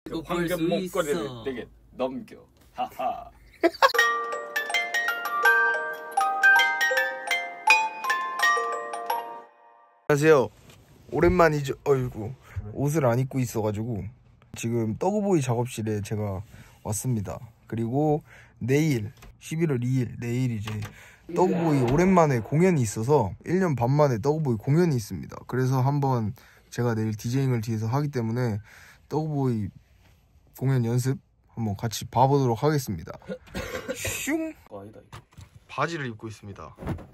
그 황금 목걸이를 내게 넘겨. 하하. 안녕하세요. 오랜만이죠. 어이구, 옷을 안 입고 있어가지고 지금 떡우보이 작업실에 제가 왔습니다. 그리고 내일 11월 2일 내일 이제 떡우보이 오랜만에 공연이 있어서 1년 반 만에 떡우보이 공연이 있습니다. 그래서 한번 제가 내일 디제잉을 뒤에서 하기 때문에 떡우보이 공연 연습 한번 같이 봐보도록 하겠습니다. 슝! 아니다 이거. 바지를 입고 있습니다.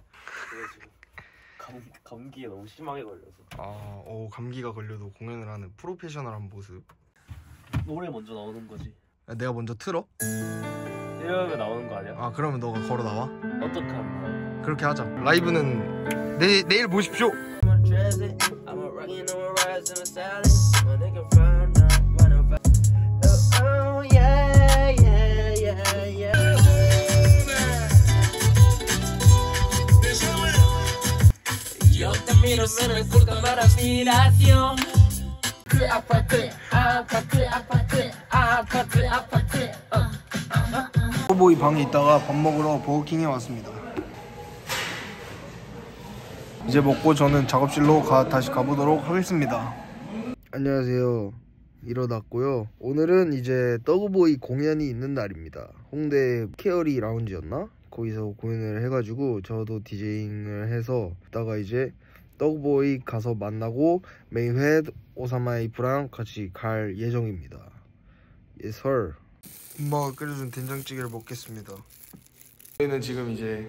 감기에 너무 심하게 걸려서. 감기가 걸려도 공연을 하는 프로페셔널한 모습. 노래 먼저 나오는 거지. 내가 먼저 틀어? 이러면 나오는 거 아니야? 그러면 너가 걸어 나와? 어떻게 하는 거야? 그렇게 하자. 라이브는 내일 보십시오. Menos corta para aspiración. 그 아파트. 떡우보이 방에 있다가 밥 먹으러 버거킹에 왔습니다. 이제 먹고 저는 작업실로 다시 가보도록 하겠습니다. 안녕하세요. 일어났고요. 오늘은 이제 떡우보이 공연이 있는 날입니다. 홍대 케어리 라운지였나? 거기서 공연을 해가지고 저도 디제잉을 해서 이따가 이제 떡우보이 가서 만나고 메이훻 오사마이프랑 같이 갈 예정입니다. Yes sir. 엄마가 끓여준 된장찌개를 먹겠습니다. 저희는 지금 이제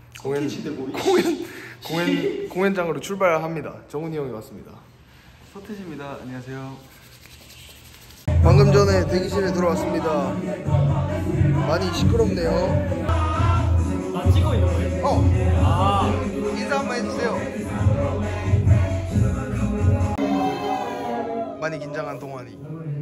공연장으로 출발합니다. 정훈이 형이 왔습니다. 서태지입니다. 안녕하세요. 방금 전에 대기실에 들어왔습니다. 많이 시끄럽네요. 찍고 있는 거예요? 인사 한번 해주세요. 많이 긴장한 동환이.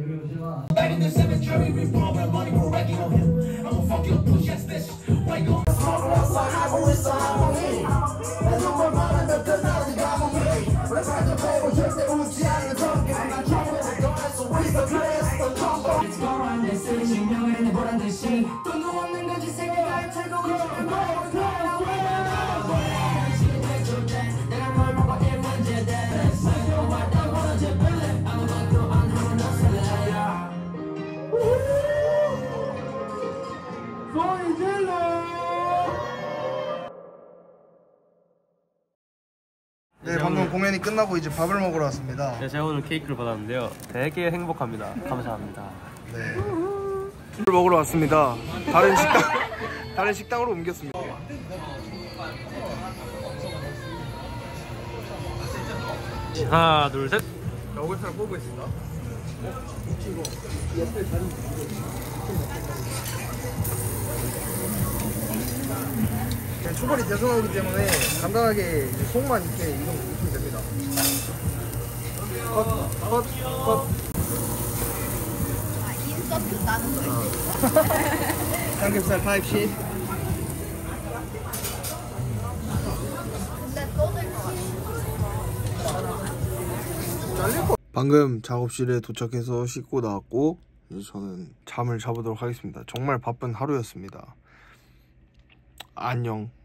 네, 방금 공연이 끝나고 이제 밥을 먹으러 왔습니다. 네, 제가 오늘 케이크를 받았는데요. 되게 행복합니다. 감사합니다. 네. 밥을 먹으러 왔습니다. 다른 식당으로 옮겼습니다. 하나, 둘, 셋. 먹을 사람 뽑고 있습니다. 초벌이 돼서 나오기 때문에 간단하게 이제 속만 있게 익히면 됩니다. 컷. 인서트 나는 거 삼겹살 타입C. 근데 쏟을 것 같아. 방금 작업실에 도착해서 씻고 나왔고 이제 저는 잠을 자보도록 하겠습니다. 정말 바쁜 하루였습니다. 안녕.